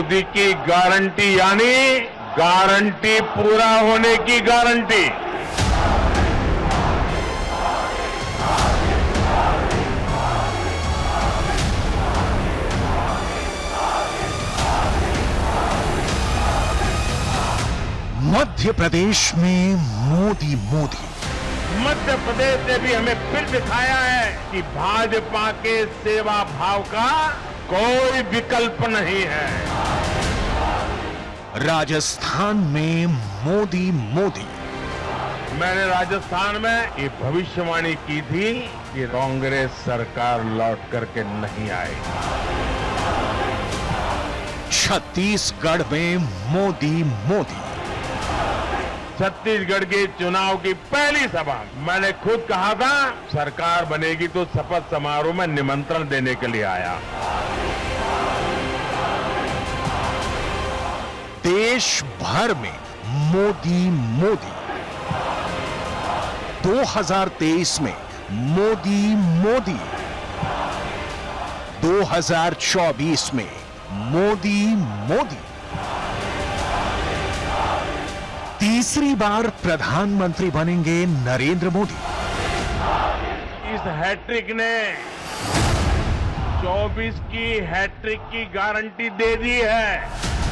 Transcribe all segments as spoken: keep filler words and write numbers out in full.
मोदी की गारंटी यानी गारंटी पूरा होने की गारंटी। मध्य प्रदेश में मोदी मोदी। मध्य प्रदेश ने भी हमें फिर दिखाया है कि भाजपा के सेवा भाव का कोई विकल्प नहीं है। राजस्थान में मोदी मोदी। मैंने राजस्थान में ये भविष्यवाणी की थी कि कांग्रेस सरकार लौट करके नहीं आएगी। छत्तीसगढ़ में मोदी मोदी। छत्तीसगढ़ के चुनाव की पहली सभा मैंने खुद कहा था सरकार बनेगी तो शपथ समारोह में निमंत्रण देने के लिए आया। देश भर में मोदी मोदी। दो हज़ार तेईस में मोदी मोदी। दो हज़ार चौबीस में मोदी मोदी। तीसरी बार प्रधानमंत्री बनेंगे नरेंद्र मोदी। इस हैट्रिक ने चौबीस की हैट्रिक की गारंटी दे दी है।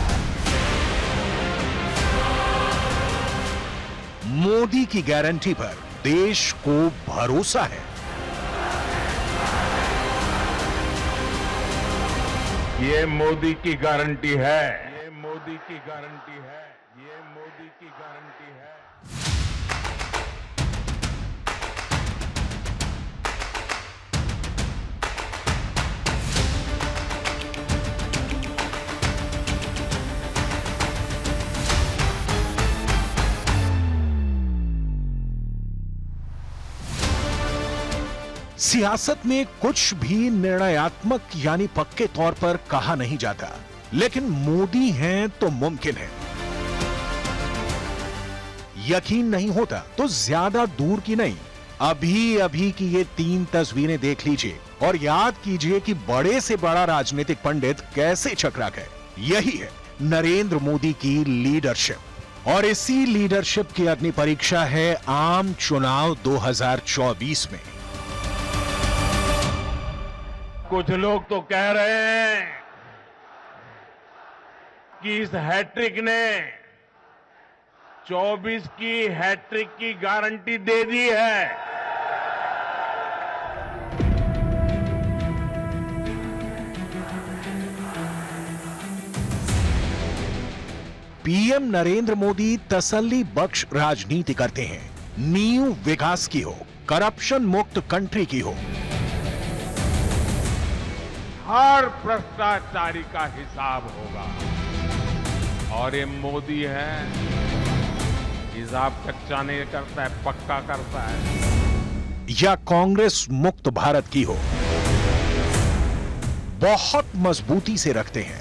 मोदी की गारंटी पर देश को भरोसा है। ये मोदी की गारंटी है। ये मोदी की गारंटी है। ये मोदी की गारंटी है। सियासत में कुछ भी निर्णयात्मक यानी पक्के तौर पर कहा नहीं जाता, लेकिन मोदी हैं तो मुमकिन है। यकीन नहीं होता तो ज्यादा दूर की नहीं, अभी अभी की ये तीन तस्वीरें देख लीजिए और याद कीजिए कि बड़े से बड़ा राजनीतिक पंडित कैसे चकरा गए। यही है नरेंद्र मोदी की लीडरशिप और इसी लीडरशिप की अग्नि परीक्षा है आम चुनाव दो हज़ार चौबीस में। कुछ लोग तो कह रहे हैं कि इस हैट्रिक ने चौबीस की हैट्रिक की गारंटी दे दी है। पीएम नरेंद्र मोदी तसल्ली बख्श राजनीति करते हैं। नींव विकास की हो, करप्शन मुक्त कंट्री की हो। हर भ्रष्टाचारी का हिसाब होगा और ये मोदी है हिसाब कच्चा नहीं करता है, पक्का करता है। या कांग्रेस मुक्त भारत की हो, बहुत मजबूती से रखते हैं।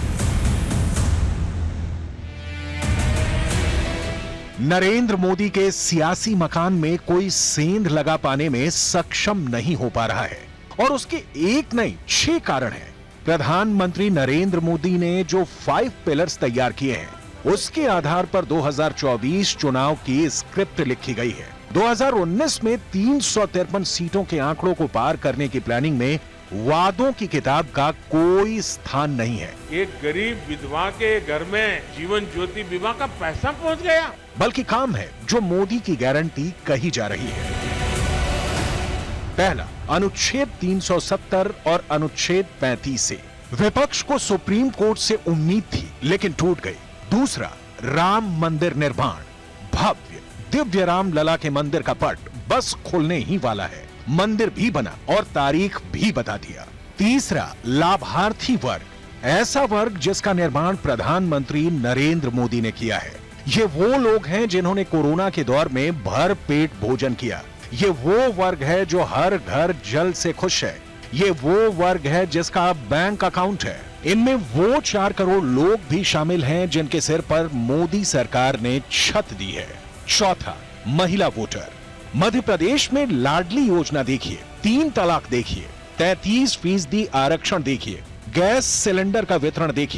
नरेंद्र मोदी के सियासी मकान में कोई सेंध लगा पाने में सक्षम नहीं हो पा रहा है और उसके एक नहीं छह कारण हैं। प्रधानमंत्री नरेंद्र मोदी ने जो फाइव पिलर्स तैयार किए हैं उसके आधार पर दो हज़ार चौबीस चुनाव की स्क्रिप्ट लिखी गई है। दो हज़ार उन्नीस में तीन सौ तिरपन सीटों के आंकड़ों को पार करने की प्लानिंग में वादों की किताब का कोई स्थान नहीं है। एक गरीब विधवा के घर में जीवन ज्योति बीमा का पैसा पहुंच गया, बल्कि काम है जो मोदी की गारंटी कही जा रही है। पहला, अनुच्छेद तीन सौ सत्तर और अनुच्छेद पैंतीस से विपक्ष को सुप्रीम कोर्ट से उम्मीद थी लेकिन टूट गई। दूसरा, राम मंदिर निर्माण। भव्य दिव्य राम लला के मंदिर का पट बस खुलने ही वाला है। मंदिर भी बना और तारीख भी बता दिया। तीसरा, लाभार्थी वर्ग। ऐसा वर्ग जिसका निर्माण प्रधानमंत्री नरेंद्र मोदी ने किया है। ये वो लोग हैं जिन्होंने कोरोना के दौर में भर पेट भोजन किया। ये वो वर्ग है जो हर घर जल से खुश है। ये वो वर्ग है जिसका बैंक अकाउंट है। इनमें वो चार करोड़ लोग भी शामिल हैं जिनके सिर पर मोदी सरकार ने छत दी है। चौथा, महिला वोटर। मध्य प्रदेश में लाडली योजना देखिए, तीन तलाक देखिए, तैंतीस फीसदी आरक्षण देखिए, गैस सिलेंडर का वितरण देखिए,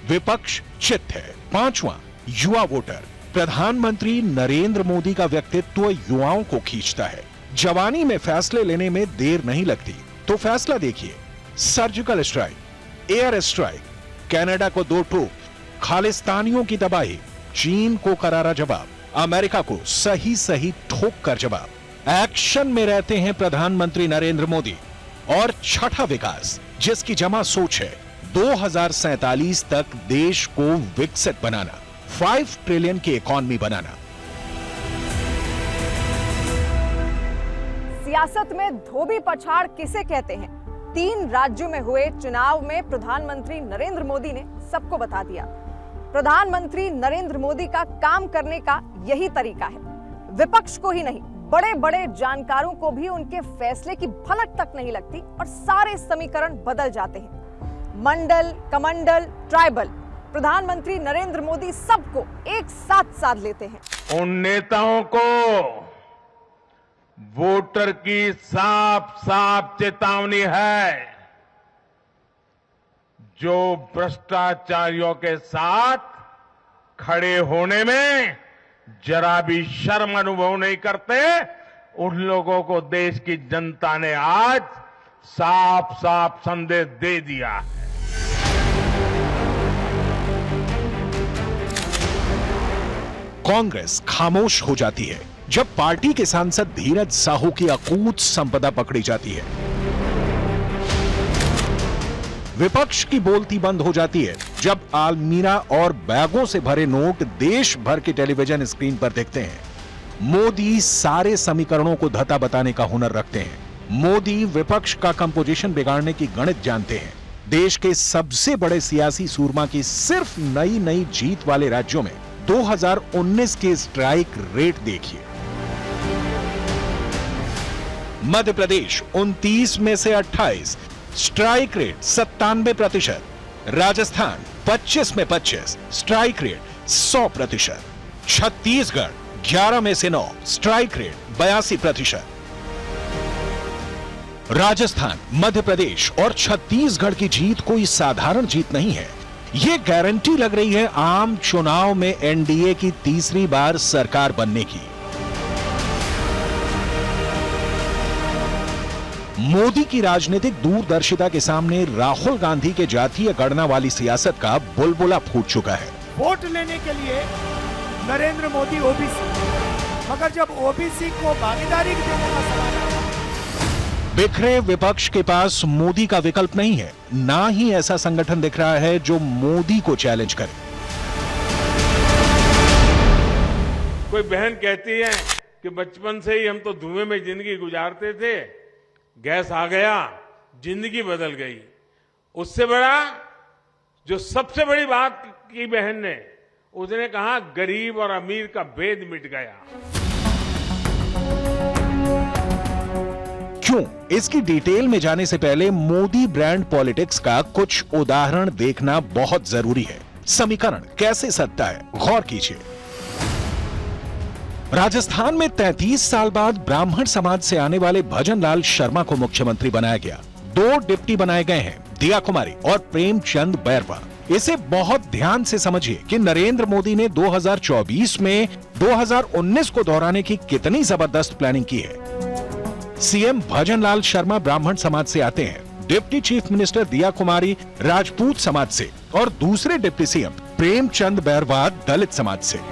विपक्ष चित्त है। पांचवा, युवा वोटर। प्रधानमंत्री नरेंद्र मोदी का व्यक्तित्व युवाओं को खींचता है। जवानी में फैसले लेने में देर नहीं लगती, तो फैसला देखिए। Surgical strike, air strike, Canada को दो टूक, खालिस्तानियों की तबाही, चीन को करारा जवाब, अमेरिका को सही सही ठोक कर जवाब। एक्शन में रहते हैं प्रधानमंत्री नरेंद्र मोदी। और छठा विकास, जिसकी जमा सोच है दो हज़ार सैंतालीस तक देश को विकसित बनाना, पांच ट्रिलियन की इकॉनमी बनाना। सियासत में धोबी पछाड़ किसे कहते हैं? तीन राज्यों में हुए चुनाव में प्रधानमंत्री नरेंद्र मोदी ने सबको बता दिया। प्रधानमंत्री नरेंद्र मोदी का काम करने का यही तरीका है। विपक्ष को ही नहीं, बड़े बड़े जानकारों को भी उनके फैसले की भनक तक नहीं लगती और सारे समीकरण बदल जाते हैं। मंडल, कमंडल, ट्राइबल, प्रधानमंत्री नरेंद्र मोदी सबको एक साथ साध लेते हैं। उन नेताओं को वोटर की साफ साफ चेतावनी है जो भ्रष्टाचारियों के साथ खड़े होने में जरा भी शर्म अनुभव नहीं करते। उन लोगों को देश की जनता ने आज साफ साफ संदेश दे दिया है। कांग्रेस खामोश हो जाती है जब पार्टी के सांसद धीरज साहू की अकूत संपदा पकड़ी जाती है। विपक्ष की बोलती बंद हो जाती है जब आलमीरा और बैगों से भरे नोट देश भर के टेलीविजन स्क्रीन पर दिखते हैं। मोदी सारे समीकरणों को धता बताने का हुनर रखते हैं। मोदी विपक्ष का कंपोजिशन बिगाड़ने की गणित जानते हैं। देश के सबसे बड़े सियासी सूरमा की सिर्फ नई नई जीत वाले राज्यों में दो हज़ार उन्नीस के स्ट्राइक रेट देखिए। मध्य प्रदेश उनतीस में से अट्ठाईस, स्ट्राइक रेट सत्तानवे प्रतिशत। राजस्थान पच्चीस में पच्चीस, स्ट्राइक रेट सौ प्रतिशत। छत्तीसगढ़ ग्यारह में से नौ, स्ट्राइक रेट बयासी प्रतिशत। राजस्थान, मध्य प्रदेश और छत्तीसगढ़ की जीत कोई साधारण जीत नहीं है। यह गारंटी लग रही है आम चुनाव में एनडीए की तीसरी बार सरकार बनने की। मोदी की राजनीतिक दूरदर्शिता के सामने राहुल गांधी के जातीय गणना वाली सियासत का बुलबुला फूट चुका है। वोट लेने के लिए नरेंद्र मोदी ओबीसी, मगर जब ओबीसी को भागीदारी देने का सवाल आया, बिखरे विपक्ष के पास मोदी का विकल्प नहीं है। ना ही ऐसा संगठन दिख रहा है जो मोदी को चैलेंज करे। कोई बहन कहती है कि बचपन से ही हम तो धुएं में जिंदगी गुजारते थे, गैस आ गया, जिंदगी बदल गई। उससे बड़ा जो सबसे बड़ी बात की बहन ने, उसने कहा गरीब और अमीर का भेद मिट गया। क्यों? इसकी डिटेल में जाने से पहले मोदी ब्रांड पॉलिटिक्स का कुछ उदाहरण देखना बहुत जरूरी है। समीकरण कैसे सत्ता है, गौर कीजिए। राजस्थान में तैंतीस साल बाद ब्राह्मण समाज से आने वाले भजन लाल शर्मा को मुख्यमंत्री बनाया गया। दो डिप्टी बनाए गए हैं, दिया कुमारी और प्रेमचंद बैरवा। इसे बहुत ध्यान से समझिए कि नरेंद्र मोदी ने दो हज़ार चौबीस में दो हज़ार उन्नीस को दोहराने की कितनी जबरदस्त प्लानिंग की है। सीएम भजन लाल शर्मा ब्राह्मण समाज से आते हैं, डिप्टी चीफ मिनिस्टर दिया कुमारी राजपूत समाज से और दूसरे डिप्टी सीएम प्रेमचंद बैरवा दलित समाज से।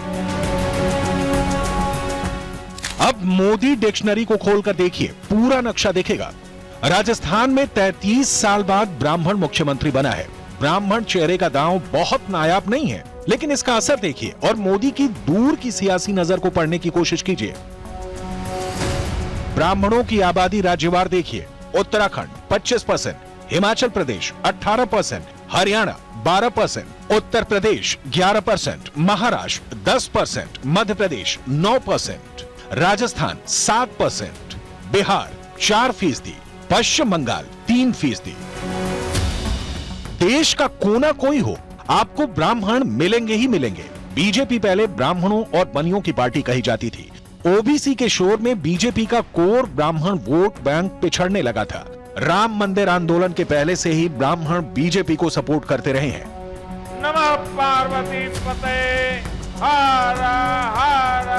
अब मोदी डिक्शनरी को खोलकर देखिए, पूरा नक्शा दिखेगा। राजस्थान में तैंतीस साल बाद ब्राह्मण मुख्यमंत्री बना है। ब्राह्मण चेहरे का दांव बहुत नायाब नहीं है, लेकिन इसका असर देखिए और मोदी की दूर की सियासी नजर को पढ़ने की कोशिश कीजिए। ब्राह्मणों की आबादी राज्यवार देखिए। उत्तराखंड पच्चीस परसेंट, हिमाचल प्रदेश अठारह परसेंट, हरियाणा बारह परसेंट, उत्तर प्रदेश ग्यारह परसेंट, महाराष्ट्र दस परसेंट, मध्य प्रदेश नौ परसेंट, राजस्थान सात परसेंट, बिहार चार फीसदी, पश्चिम बंगाल तीन फीसदी। देश का कोना कोई हो, आपको ब्राह्मण मिलेंगे ही मिलेंगे। बीजेपी पहले ब्राह्मणों और बनियों की पार्टी कही जाती थी। ओबीसी के शोर में बीजेपी का कोर ब्राह्मण वोट बैंक पिछड़ने लगा था। राम मंदिर आंदोलन के पहले से ही ब्राह्मण बीजेपी को सपोर्ट करते रहे हैं। नमः पार्वती पते हर हर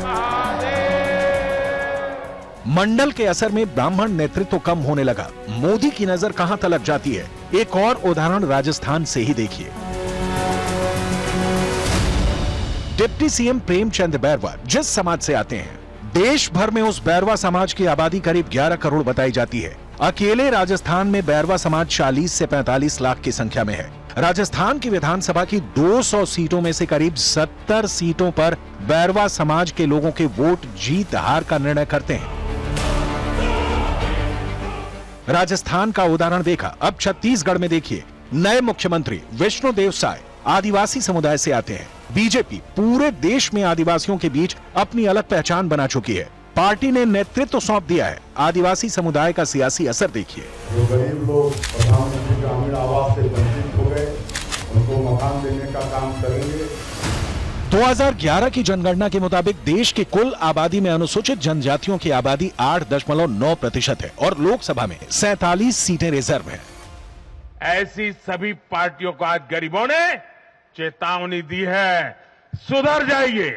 महादेव। मंडल के असर में ब्राह्मण नेतृत्व कम होने लगा। मोदी की नजर कहां तलक जाती है, एक और उदाहरण राजस्थान से ही देखिए। डिप्टी सीएम प्रेमचंद बैरवा जिस समाज से आते हैं, देश भर में उस बैरवा समाज की आबादी करीब ग्यारह करोड़ बताई जाती है। अकेले राजस्थान में बैरवा समाज चालीस से पैंतालीस लाख की संख्या में है। राजस्थान की विधानसभा की दो सौ सीटों में से करीब सत्तर सीटों पर बैरवा समाज के लोगों के वोट जीत हार का निर्णय करते हैं। राजस्थान का उदाहरण देखा, अब छत्तीसगढ़ में देखिए। नए मुख्यमंत्री विष्णुदेव साय आदिवासी समुदाय से आते हैं। बीजेपी पूरे देश में आदिवासियों के बीच अपनी अलग पहचान बना चुकी है। पार्टी ने नेतृत्व सौंप दिया है। आदिवासी समुदाय का सियासी असर देखिए। जो गरीब लोग प्रधानमंत्री ग्रामीण आवास से वंचित हो गए, उनको मकान देने का काम करेंगे। दो हज़ार ग्यारह की जनगणना के मुताबिक देश की कुल आबादी में अनुसूचित जनजातियों की आबादी आठ दशमलव नौ प्रतिशत है और लोकसभा में सैंतालीस सीटें रिजर्व हैं। ऐसी सभी पार्टियों को आज गरीबों ने चेतावनी दी है, सुधर जाइए,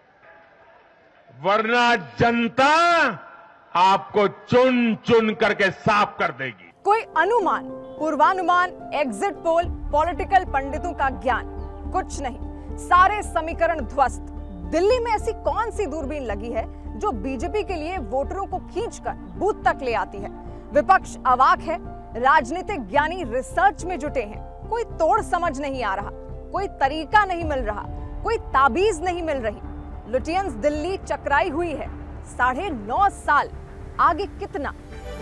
वरना जनता आपको चुन चुन करके साफ कर देगी। कोई अनुमान, पूर्वानुमान, एग्जिट पोल, पॉलिटिकल पंडितों का ज्ञान कुछ नहीं, सारे समीकरण ध्वस्त। दिल्ली में ऐसी कौन सी दूरबीन लगी है जो बीजेपी के लिए वोटरों को खींचकर बूथ तक ले आती है? विपक्ष अवाक है, राजनीतिक ज्ञानी रिसर्च में जुटे हैं। कोई तोड़ समझ नहीं आ रहा, कोई तरीका नहीं मिल रहा, कोई ताबीज नहीं मिल रही। लुटियंस दिल्ली चकराई हुई है। साढ़े नौ साल आगे कितना?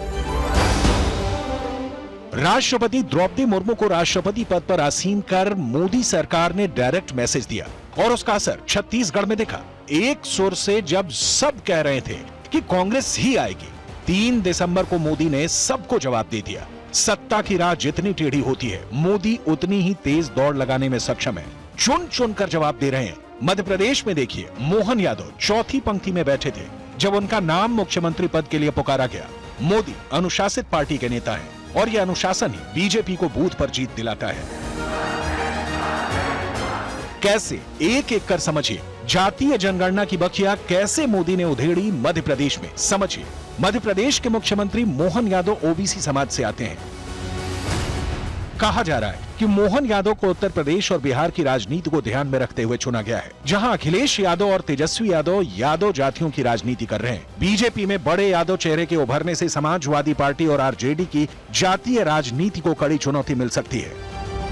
राष्ट्रपति द्रौपदी मुर्मू को राष्ट्रपति पद पर आसीन कर मोदी सरकार ने डायरेक्ट मैसेज दिया और उसका असर छत्तीसगढ़ में दिखा। एक सुर से जब सब कह रहे थे कि कांग्रेस ही आएगी, तीन दिसंबर को मोदी ने सबको जवाब दे दिया। सत्ता की राह जितनी टेढ़ी होती है, मोदी उतनी ही तेज दौड़ लगाने में सक्षम है। चुन चुन कर जवाब दे रहे हैं। मध्य प्रदेश में देखिए, मोहन यादव चौथी पंक्ति में बैठे थे जब उनका नाम मुख्यमंत्री पद के लिए पुकारा गया। मोदी अनुशासित पार्टी के नेता हैं और यह अनुशासन ही बीजेपी को बूथ पर जीत दिलाता है। कैसे? एक एक कर समझिए। जातीय जनगणना की बखिया कैसे मोदी ने उधेड़ी मध्य प्रदेश में, समझिए। मध्य प्रदेश के मुख्यमंत्री मोहन यादव ओबीसी समाज से आते हैं। कहा जा रहा है कि मोहन यादव को उत्तर प्रदेश और बिहार की राजनीति को ध्यान में रखते हुए चुना गया है, जहां अखिलेश यादव और तेजस्वी यादव यादव जातियों की राजनीति कर रहे हैं। बीजेपी में बड़े यादव चेहरे के उभरने से समाजवादी पार्टी और आरजेडी की जातीय राजनीति को कड़ी चुनौती मिल सकती है।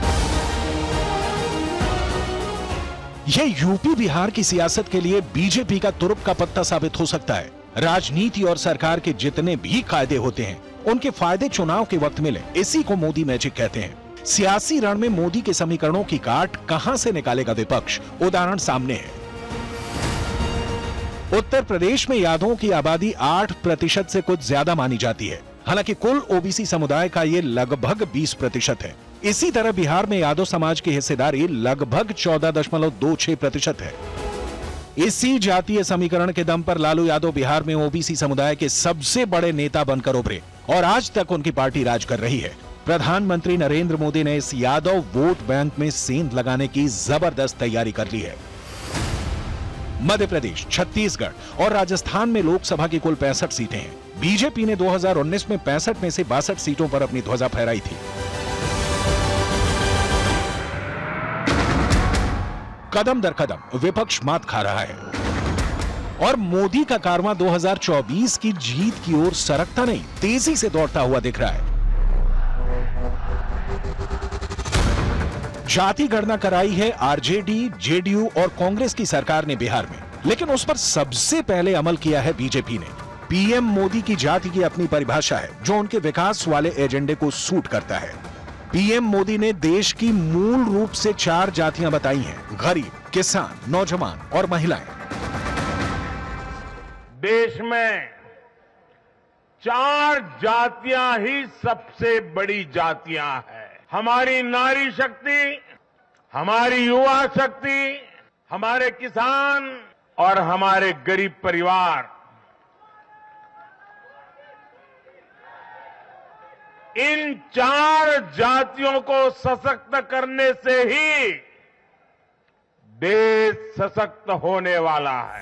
यह यूपी बिहार की सियासत के लिए बीजेपी का तुरुप का पत्ता साबित हो सकता है। राजनीति और सरकार के जितने भी कायदे होते हैं, उनके फायदे चुनाव के वक्त मिले, इसी को मोदी मैजिक कहते हैं। सियासी रण में मोदी के समीकरणों की काट कहां से निकालेगा विपक्ष? उदाहरण सामने है। उत्तर प्रदेश में यादवों की आबादी आठ प्रतिशत से कुछ ज्यादा मानी जाती है, हालांकि कुल ओबीसी समुदाय का ये लगभग बीस प्रतिशत है। इसी तरह बिहार में यादव समाज की हिस्सेदारी लगभग चौदह दशमलव दो छह प्रतिशत है। इसी जातीय समीकरण के दम पर लालू यादव बिहार में ओबीसी समुदाय के सबसे बड़े नेता बनकर उभरे और आज तक उनकी पार्टी राज कर रही है। प्रधानमंत्री नरेंद्र मोदी ने इस यादव वोट बैंक में सेंध लगाने की जबरदस्त तैयारी कर ली है। मध्य प्रदेश, छत्तीसगढ़ और राजस्थान में लोकसभा की कुल पैंसठ सीटें हैं। बीजेपी ने दो हज़ार उन्नीस में पैंसठ में से बासठ सीटों पर अपनी ध्वजा फहराई थी। कदम दर कदम विपक्ष मात खा रहा है और मोदी का कारवां दो हज़ार चौबीस की जीत की ओर सरकता नहीं, तेजी से दौड़ता हुआ दिख रहा है। जाति गणना कराई है आरजेडी, जेडीयू और कांग्रेस की सरकार ने बिहार में, लेकिन उस पर सबसे पहले अमल किया है बीजेपी ने। पीएम मोदी की जाति की अपनी परिभाषा है जो उनके विकास वाले एजेंडे को सूट करता है। पीएम मोदी ने देश की मूल रूप से चार जातियां बताई हैं: गरीब, किसान, नौजवान और महिलाएं। देश में चार जातियां ही सबसे बड़ी जातियां हैं। हमारी नारी शक्ति, हमारी युवा शक्ति, हमारे किसान और हमारे गरीब परिवार। इन चार जातियों को सशक्त करने से ही देश सशक्त होने वाला है।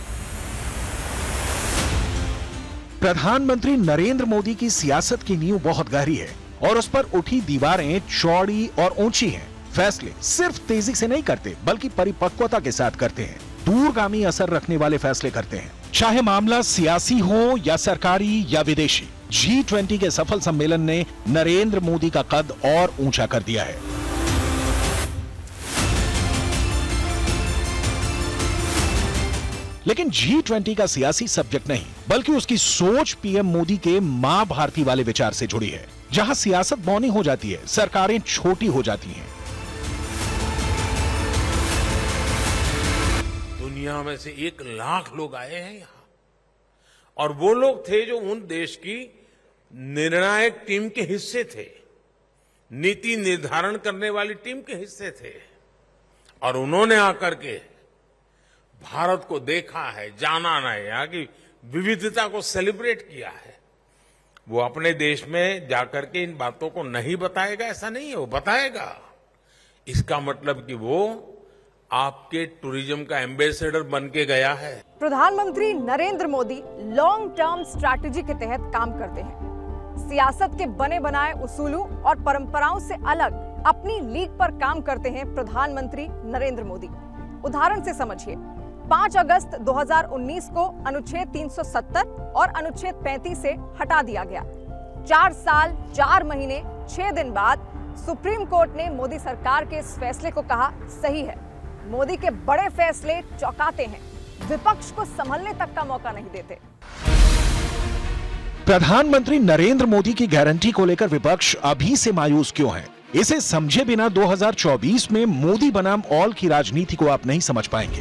प्रधानमंत्री नरेंद्र मोदी की सियासत की नींव बहुत गहरी है और उस पर उठी दीवारें चौड़ी और ऊंची हैं। फैसले सिर्फ तेजी से नहीं करते बल्कि परिपक्वता के साथ करते हैं। दूरगामी असर रखने वाले फैसले करते हैं, चाहे मामला सियासी हो या सरकारी या विदेशी। जी ट्वेंटी के सफल सम्मेलन ने नरेंद्र मोदी का कद और ऊंचा कर दिया है। लेकिन जी ट्वेंटी का सियासी सब्जेक्ट नहीं बल्कि उसकी सोच पीएम मोदी के मां भारती वाले विचार से जुड़ी है, जहां सियासत बौनी हो जाती है, सरकारें छोटी हो जाती हैं। दुनिया में से एक लाख लोग आए हैं यहां और वो लोग थे जो उन देश की निर्णायक टीम के हिस्से थे, नीति निर्धारण करने वाली टीम के हिस्से थे और उन्होंने आकर के भारत को देखा है, जाना है, यहाँ की विविधता को सेलिब्रेट किया है। वो अपने देश में जाकर के इन बातों को नहीं बताएगा ऐसा नहीं है, वो बताएगा। इसका मतलब कि वो आपके टूरिज्म का एम्बेसडर बन के गया है। प्रधानमंत्री Narendra Modi long term strategy के तहत काम करते हैं। सियासत के बने बनाए उसूलों और परंपराओं से अलग अपनी लीग पर काम करते हैं प्रधानमंत्री नरेंद्र मोदी। उदाहरण से समझिए, पाँच अगस्त दो हज़ार उन्नीस को अनुच्छेद तीन सौ सत्तर और अनुच्छेद पैंतीस से हटा दिया गया। चार साल चार महीने छह दिन बाद सुप्रीम कोर्ट ने मोदी सरकार के इस फैसले को कहा सही है। मोदी के बड़े फैसले चौंकाते हैं, विपक्ष को संभलने तक का मौका नहीं देते। प्रधानमंत्री नरेंद्र मोदी की गारंटी को लेकर विपक्ष अभी से मायूस क्यों है? इसे समझे बिना दो हज़ार चौबीस में मोदी बनाम ऑल की राजनीति को आप नहीं समझ पाएंगे।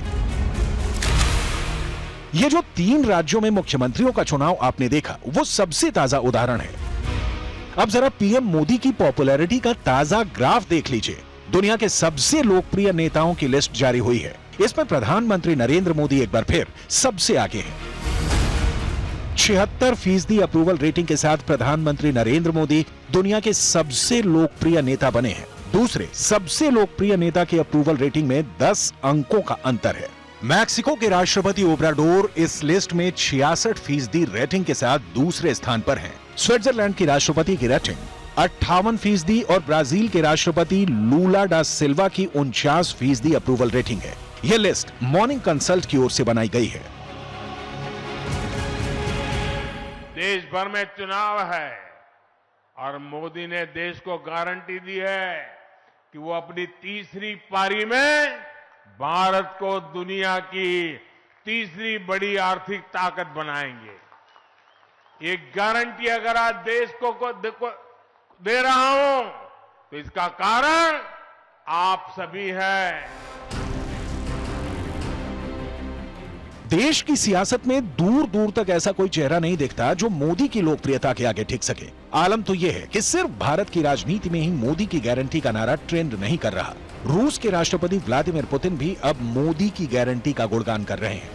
ये जो तीन राज्यों में मुख्यमंत्रियों का चुनाव आपने देखा, वो सबसे ताजा उदाहरण है। अब जरा पीएम मोदी की पॉपुलैरिटी का ताजा ग्राफ देख लीजिए। दुनिया के सबसे लोकप्रिय नेताओं की लिस्ट जारी हुई है। इसमें प्रधानमंत्री नरेंद्र मोदी एक बार फिर सबसे आगे हैं। छिहत्तर फीसदी अप्रूवल रेटिंग के साथ प्रधानमंत्री नरेंद्र मोदी दुनिया के सबसे लोकप्रिय नेता बने हैं। दूसरे सबसे लोकप्रिय नेता की अप्रूवल रेटिंग में दस अंकों का अंतर है। मैक्सिको के राष्ट्रपति ओब्राडोर इस लिस्ट में छियासठ फीसदी रेटिंग के साथ दूसरे स्थान पर हैं। स्विट्जरलैंड की राष्ट्रपति की रेटिंग अट्ठावन फीसदी और ब्राजील के राष्ट्रपति लूला डा सिल्वा की उनचास फीसदी अप्रूवल रेटिंग है। यह लिस्ट मॉर्निंग कंसल्ट की ओर से बनाई गई है। देश भर में चुनाव है और मोदी ने देश को गारंटी दी है कि वो अपनी तीसरी पारी में भारत को दुनिया की तीसरी बड़ी आर्थिक ताकत बनाएंगे। ये गारंटी अगर आज देश को, को, को दे रहा हूं तो इसका कारण आप सभी हैं। देश की सियासत में दूर दूर तक ऐसा कोई चेहरा नहीं दिखता जो मोदी की लोकप्रियता के आगे टिक सके। आलम तो यह है कि सिर्फ भारत की राजनीति में ही मोदी की गारंटी का नारा ट्रेंड नहीं कर रहा। रूस के राष्ट्रपति व्लादिमीर पुतिन भी अब मोदी की गारंटी का गुणगान कर रहे हैं।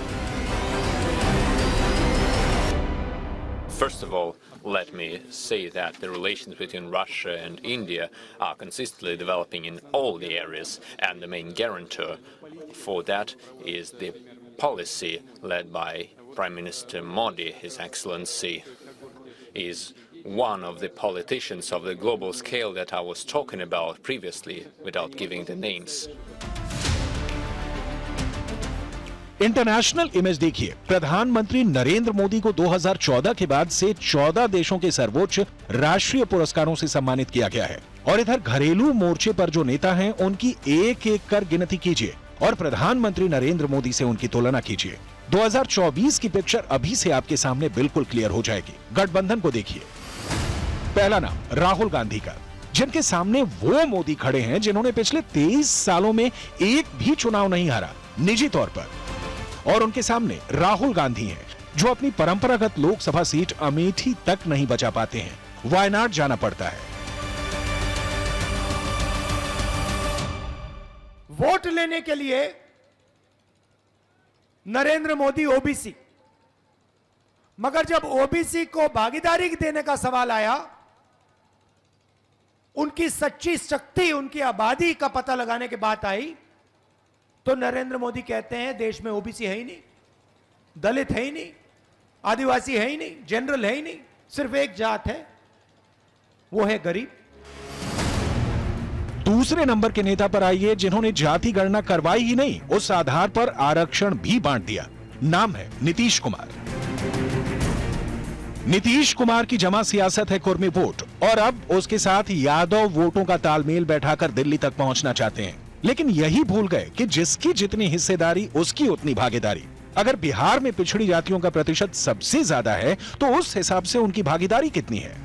First of all, let me say that the relations between Russia and India are consistently developing in all the areas, and the main guarantor for that is the policy led by Prime Minister Modi. His Excellency is one of the politicians of the global scale that I was talking about previously without giving the names. International image देखिए, प्रधानमंत्री नरेंद्र मोदी को दो हज़ार चौदह के बाद से चौदह देशों के सर्वोच्च राष्ट्रीय पुरस्कारों से सम्मानित किया गया है। और इधर घरेलू मोर्चे पर जो नेता हैं उनकी एक एक कर गिनती कीजिए और प्रधानमंत्री नरेंद्र मोदी से उनकी तुलना कीजिए। दो हज़ार चौबीस की पिक्चर अभी से आपके सामने बिल्कुल क्लियर हो जाएगी। गठबंधन को देखिए। पहला नाम राहुल गांधी का, जिनके सामने वो मोदी खड़े हैं जिन्होंने पिछले तेईस सालों में एक भी चुनाव नहीं हारा निजी तौर पर, और उनके सामने राहुल गांधी हैं जो अपनी परंपरागत लोकसभा सीट अमेठी तक नहीं बचा पाते हैं, वायनाड जाना पड़ता है। वोट लेने के लिए नरेंद्र मोदी ओबीसी, मगर जब ओबीसी को भागीदारी देने का सवाल आया उनकी सच्ची शक्ति, उनकी आबादी का पता लगाने की बात आई तो नरेंद्र मोदी कहते हैं देश में ओबीसी है ही नहीं, दलित है ही नहीं, आदिवासी है ही नहीं, जनरल है ही नहीं, सिर्फ एक जात है, वो है गरीब। दूसरे नंबर के नेता पर आइए जिन्होंने जाति गणना करवाई ही नहीं, उस आधार पर आरक्षण भी बांट दिया। नाम है नीतीश कुमार। नीतीश कुमार की जमा सियासत है कुर्मी वोट, और अब उसके साथ यादव वोटों का तालमेल बैठाकर दिल्ली तक पहुंचना चाहते हैं। लेकिन यही भूल गए कि जिसकी जितनी हिस्सेदारी उसकी उतनी भागीदारी। अगर बिहार में पिछड़ी जातियों का प्रतिशत सबसे ज्यादा है तो उस हिसाब से उनकी भागीदारी कितनी है।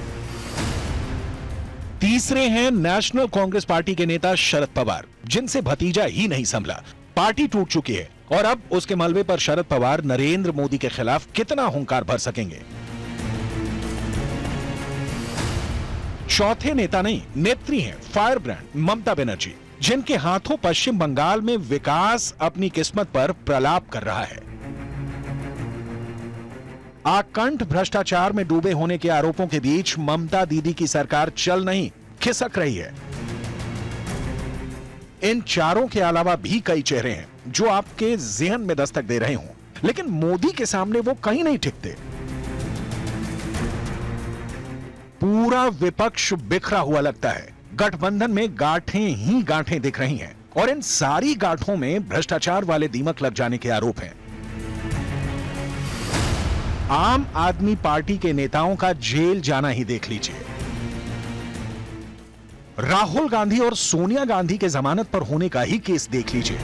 तीसरे हैं नेशनल कांग्रेस पार्टी के नेता शरद पवार, जिनसे भतीजा ही नहीं संभला। पार्टी टूट चुकी है और अब उसके मलबे पर शरद पवार नरेंद्र मोदी के खिलाफ कितना हुंकार भर सकेंगे। चौथे नेता नहीं, नेत्री हैं फायर ब्रांड ममता बनर्जी, जिनके हाथों पश्चिम बंगाल में विकास अपनी किस्मत पर प्रलाप कर रहा है। आकंठ भ्रष्टाचार में डूबे होने के आरोपों के बीच ममता दीदी की सरकार चल नहीं खिसक रही है। इन चारों के अलावा भी कई चेहरे हैं जो आपके ज़हन में दस्तक दे रहे हों, लेकिन मोदी के सामने वो कहीं नहीं टिकते। पूरा विपक्ष बिखरा हुआ लगता है। गठबंधन में गांठें ही गांठें दिख रही हैं और इन सारी गांठों में भ्रष्टाचार वाले दीमक लग जाने के आरोप हैं। आम आदमी पार्टी के नेताओं का जेल जाना ही देख लीजिए। राहुल गांधी और सोनिया गांधी के जमानत पर होने का ही केस देख लीजिए,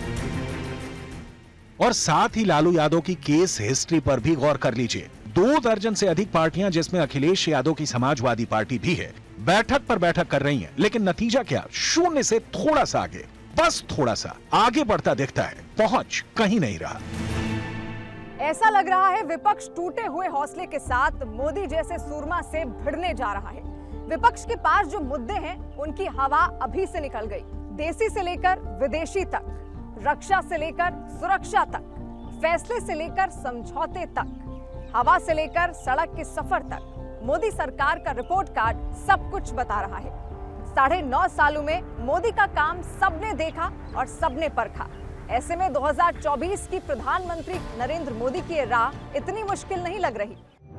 और साथ ही लालू यादव की केस हिस्ट्री पर भी गौर कर लीजिए। दो दर्जन से अधिक पार्टियां, जिसमें अखिलेश यादव की समाजवादी पार्टी भी है, बैठक पर बैठक कर रही हैं, लेकिन नतीजा क्या? शून्य से थोड़ा सा आगे, बस थोड़ा सा आगे बढ़ता दिखता है, पहुंच कहीं नहीं रहा। ऐसा लग रहा है विपक्ष टूटे हुए हौसले के साथ मोदी जैसे सूरमा से भिड़ने जा रहा है। विपक्ष के पास जो मुद्दे हैं उनकी हवा अभी से निकल गई। देसी से लेकर विदेशी तक, रक्षा से लेकर सुरक्षा तक, फैसले से लेकर समझौते तक, हवा से लेकर सड़क के सफर तक, मोदी सरकार का रिपोर्ट कार्ड सब कुछ बता रहा है। साढ़े नौ सालों में मोदी का काम सबने देखा और सबने परखा। ऐसे में दो हज़ार चौबीस की प्रधानमंत्री नरेंद्र मोदी की राह इतनी मुश्किल नहीं लग रही।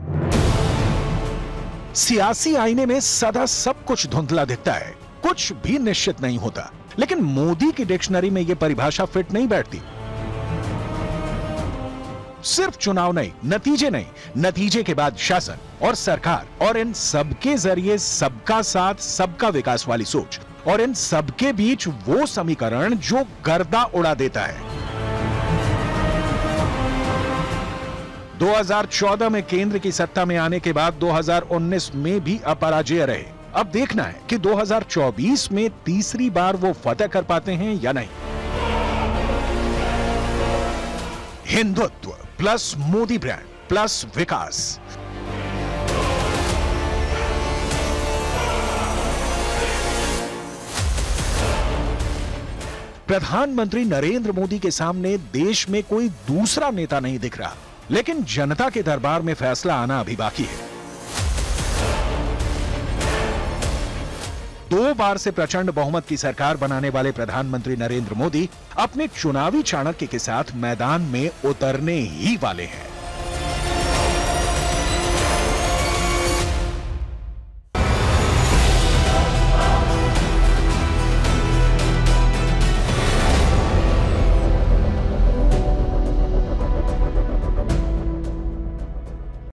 सियासी आईने में सदा सब कुछ धुंधला दिखता है, कुछ भी निश्चित नहीं होता, लेकिन मोदी की डिक्शनरी में यह परिभाषा फिट नहीं बैठती। सिर्फ चुनाव नहीं, नतीजे नहीं, नतीजे के बाद शासन और सरकार, और इन सबके जरिए सबका साथ, सबका विकास वाली सोच, और इन सबके बीच वो समीकरण जो गर्दा उड़ा देता है। दो हज़ार चौदह में केंद्र की सत्ता में आने के बाद दो हज़ार उन्नीस में भी अपराजय रहे। अब देखना है कि दो हज़ार चौबीस में तीसरी बार वो फतह कर पाते हैं या नहीं। Hindutva plus Modi brand plus विकास। प्रधानमंत्री नरेंद्र मोदी के सामने देश में कोई दूसरा नेता नहीं दिख रहा, लेकिन जनता के दरबार में फैसला आना अभी बाकी है। दो बार से प्रचंड बहुमत की सरकार बनाने वाले प्रधानमंत्री नरेंद्र मोदी अपने चुनावी चाणक्य के साथ मैदान में उतरने ही वाले हैं।